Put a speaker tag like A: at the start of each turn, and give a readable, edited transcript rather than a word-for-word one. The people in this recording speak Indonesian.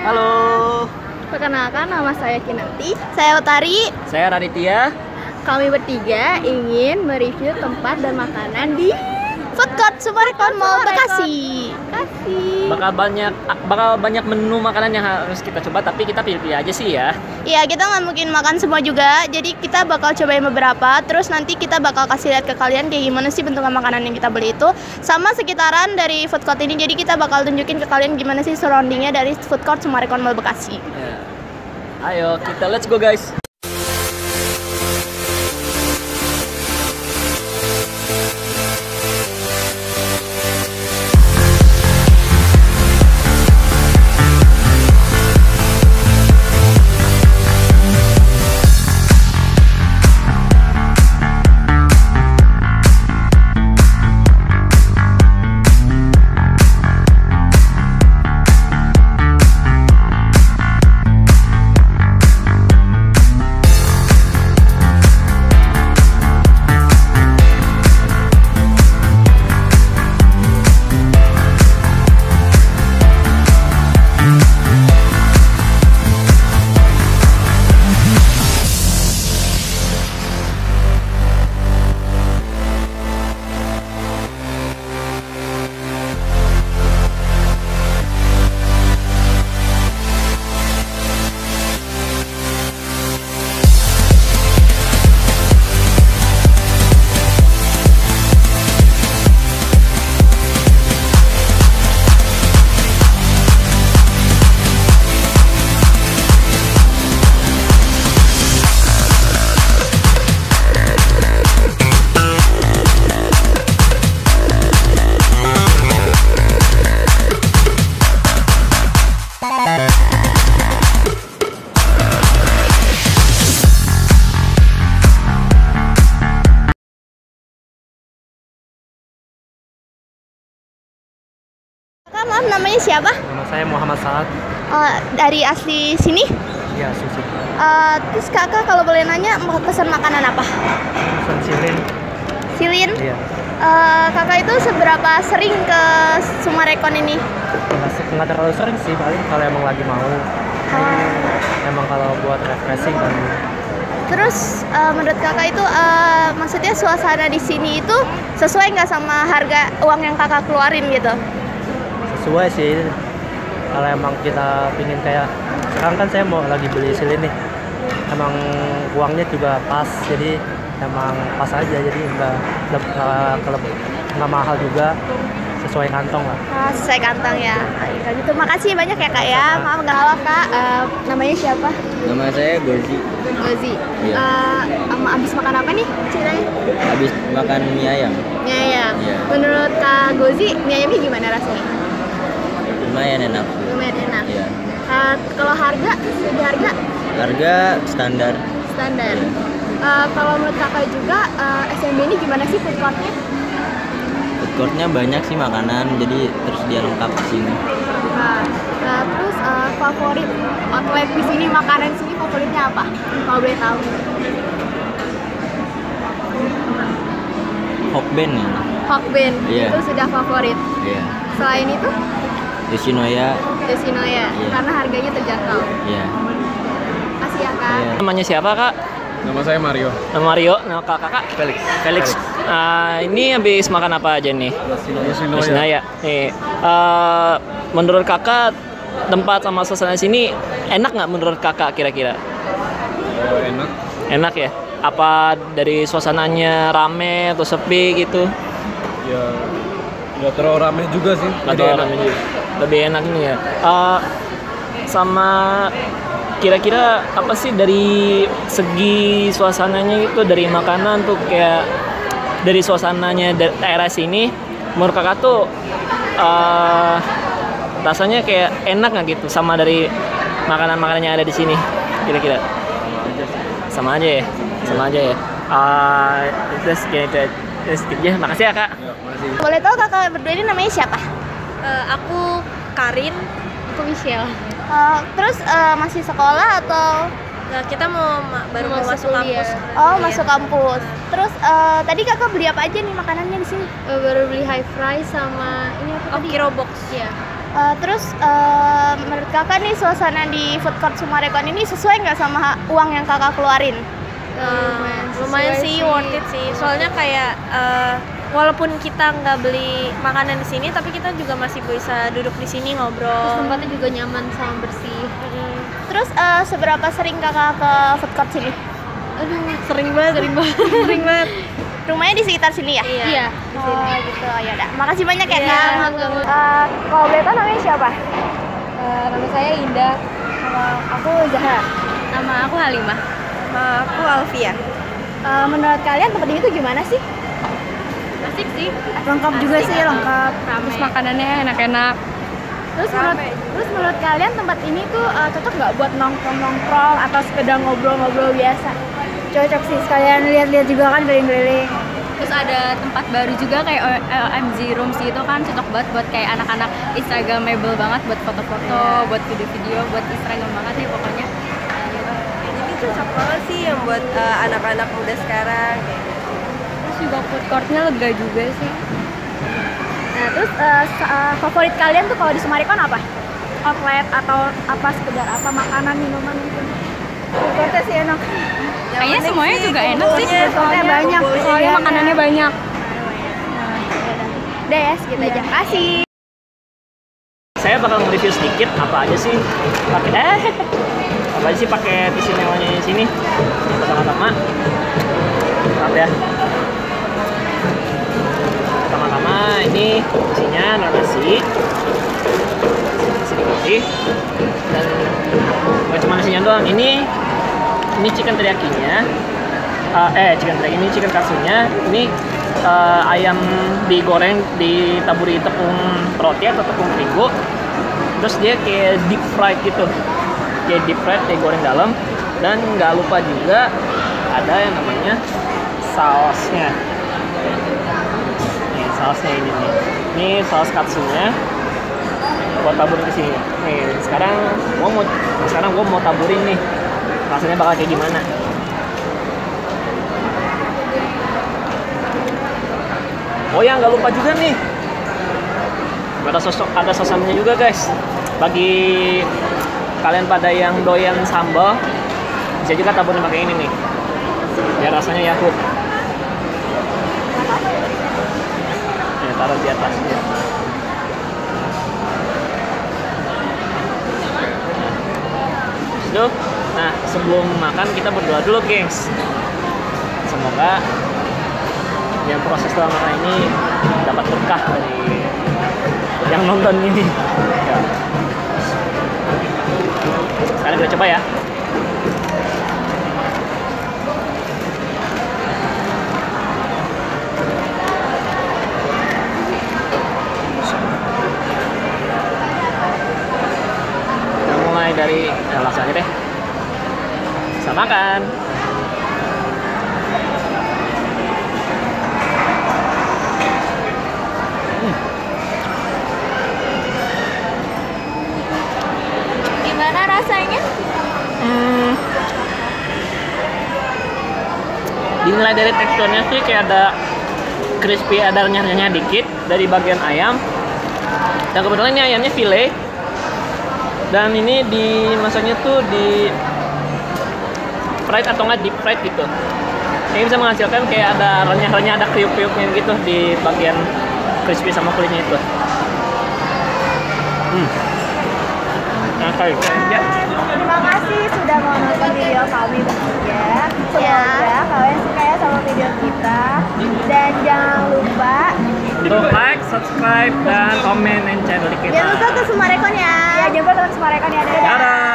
A: Halo.
B: Perkenalkan, nama saya Kinanti. Saya Utari.
A: Saya Raditya.
B: Kami bertiga ingin mereview tempat dan makanan di Food Court Sumarekon Mall Bekasi.
A: Bakal banyak menu makanan yang harus kita coba, tapi kita pilih-pilih aja sih ya.
B: Iya, kita nggak mungkin makan semua juga. Jadi kita bakal cobain beberapa. Terus nanti kita bakal kasih lihat ke kalian kayak gimana sih bentukan makanan yang kita beli itu, sama sekitaran dari food court ini. Jadi kita bakal tunjukin ke kalian gimana sih surroundingnya dari Food Court Sumarekon Mall Bekasi.
A: Ya. Ayo kita let's go guys.
B: Maaf, namanya siapa?
C: Nama saya Muhammad Saad.
B: Dari asli sini?
C: Ya, Susi.
B: Terus kakak kalau boleh nanya mau pesan makanan apa?
C: Pesan silin.
B: Silin?
C: Iya.
B: Kakak itu seberapa sering ke Sumarekon ini?
C: Nggak terlalu sering sih, paling kalau emang lagi mau. Emang kalau buat refreshing kan.
B: Terus menurut kakak itu maksudnya suasana di sini itu sesuai nggak sama harga uang yang kakak keluarin gitu?
C: Sesuai sih. Kalau emang kita pingin kayak sekarang kan saya mau lagi beli silin nih. Emang uangnya juga pas, jadi emang pas aja, jadi nggak mahal juga, sesuai kantong lah.
B: Sesuai kantong ya. Kayak gitu. Makasih banyak ya kak ya. Maaf nggak halo kak. Namanya siapa?
D: Nama saya Gozi.
B: Gozi.
D: Iya.
B: Abis makan apa nih ceritanya?
D: Habis makan mie ayam.
B: Mie ayam.
D: Iya.
B: Menurut kak Gozi, mie ayamnya gimana rasanya?
D: Lumayan enak.
B: Lumayan enak.
D: Iya.
B: Kalau harga, segi harga?
D: Harga standar.
B: Standar. Kalau menurut kakak juga, SMB ini gimana sih food court-nya?
D: Food court-nya banyak sih makanan, jadi tersedia lengkap di sini.
B: Terus favorit outlet di sini, makanan di sini favoritnya apa? Kalau boleh tahu.
D: Hokben ya.
B: Hokben,
D: Iya.
B: itu sudah favorit.
D: Iya.
B: Selain itu,
D: Yoshinoya.
B: Yoshinoya,
D: Iya.
B: karena harganya terjangkau.
D: Iya.
B: Kasih ya kak.
D: Iya.
A: Namanya siapa kak?
E: Nama saya Mario.
A: Nama Mario. Nama kakak? Felix. Ini habis makan apa aja nih? Yoshinoya. Nih, menurut kakak tempat sama suasana sini enak nggak menurut kakak kira-kira?
E: Enak.
A: Enak ya? Apa dari suasananya rame atau sepi gitu?
E: Ya nggak terlalu rame juga sih.
A: Nggak
E: Jadi
A: terlalu
E: enak.
A: rame juga. Lebih enak nih ya. Sama kira-kira apa sih dari segi suasananya itu, dari makanan tuh kayak dari suasananya daerah sini menurut kakak tuh rasanya kayak enak nggak gitu sama dari makanan-makanan yang ada di sini kira-kira? Sama aja ya. Terus kayak ya, makasih ya kak.
E: Ya, makasih.
B: Boleh tahu kakak berdua ini namanya siapa?
F: Aku Karin.
B: Aku Michelle. Terus masih sekolah atau?
F: Nah, kita baru mau masuk kampus.
B: Oh, masuk kampus. Terus tadi kakak beli apa aja nih makanannya di sini?
F: Baru beli high fry sama ini apa tadi? Kiro box.
B: Iya. Menurut kakak nih suasana di food court Summarecon ini sesuai nggak sama uang yang kakak keluarin?
F: Lumayan sih, worth it sih. Soalnya kayak walaupun kita nggak beli makanan di sini, tapi kita juga masih bisa duduk di sini ngobrol.
G: Tempatnya juga nyaman sama bersih.
B: Terus seberapa sering kakak ke food court sini?
F: Aduh, sering banget. Sering banget.
B: Rumahnya di sekitar sini ya?
G: Iya.
B: Oh gitu, ya udah. Makasih banyak ya
F: Iya,
B: Kak. Kalau boleh tahu namanya siapa?
G: Nama saya Indah.
B: Aku Zahra.
G: Nama aku Halimah.
F: Aku Alfia.
B: Menurut kalian tempat ini tuh gimana sih?
G: Asik sih.
B: Lengkap juga sih, lengkap.
G: Terus makanannya enak-enak.
B: Terus menurut kalian tempat ini tuh cocok nggak buat nongkrong-nongkrong atau sekedar ngobrol-ngobrol biasa? Cocok sih, sekalian lihat-lihat juga kan keliling-keliling.
G: Terus ada tempat baru juga kayak OMG Rooms gitu kan, cocok banget buat kayak anak-anak Instagramable banget buat foto-foto, buat video-video, buat Instagram banget nih pokoknya.
F: Ini cocok banget sih yang buat anak-anak muda sekarang.
G: Terus juga food courtnya lega juga sih.
B: Nah, terus favorit kalian tuh kalau di Summarecon apa? Outlet atau apa sekedar apa makanan, minuman gitu? Food courtnya sih enak.
G: Kayaknya semuanya juga enak sih.
B: Soalnya banyak,
G: Soalnya makanannya banyak.
B: Udah ya, segitu aja. Kasih.
A: Saya bakal nge-review sedikit apa aja sih pakai istimewanya di sini. Pertama-tama, maaf ya. Pertama-tama ini isinya nasi putih dan bukan cuma nasinya doang. Ini chicken teriyakinya, ini chicken katsunya, ini ayam digoreng ditaburi tepung roti atau tepung terigu, terus dia kayak deep fried gitu, kayak deep fried digoreng dalam, dan nggak lupa juga ada yang namanya sausnya. Nih sausnya ini saus katsunya, buat taburin ke sini. Nih sekarang gua mau taburin nih. Rasanya bakal kayak gimana? Oh ya, nggak lupa juga nih, ada sosamnya juga guys. Bagi kalian pada yang doyan sambal, bisa juga taburin pakai ini nih, biar rasanya Yakult. Ya, taruh di atasnya. Nah, sebelum makan kita berdoa dulu, gengs. Semoga yang proses dalam makan ini dapat berkah dari yang nonton ini. Ya. Sekarang kita coba ya. Kita mulai dari langsung aja deh. Kita makan.
B: Gimana rasanya?
A: Dinilai dari teksturnya sih kayak ada crispy, ada renyah-renyahnya dikit dari bagian ayam. Dan kebetulan ini ayamnya file. Dan ini dimasaknya tuh di fried atau nggak deep fried gitu. Ini bisa menghasilkan kayak ada renyah-renyah, ada kriuk-kriuknya gitu di bagian crispy sama kulitnya itu. Nah, kayak ya.
B: Terima kasih sudah mau nonton video kami bertiga. Semoga kalian suka ya sama video kita. Dan jangan lupa
A: Untuk like, subscribe, dan komen channel kita.
B: jangan lupa ke Summarecon ya. Ya, jangan lupa ke Summarecon ya. Dadah.
A: Dadah.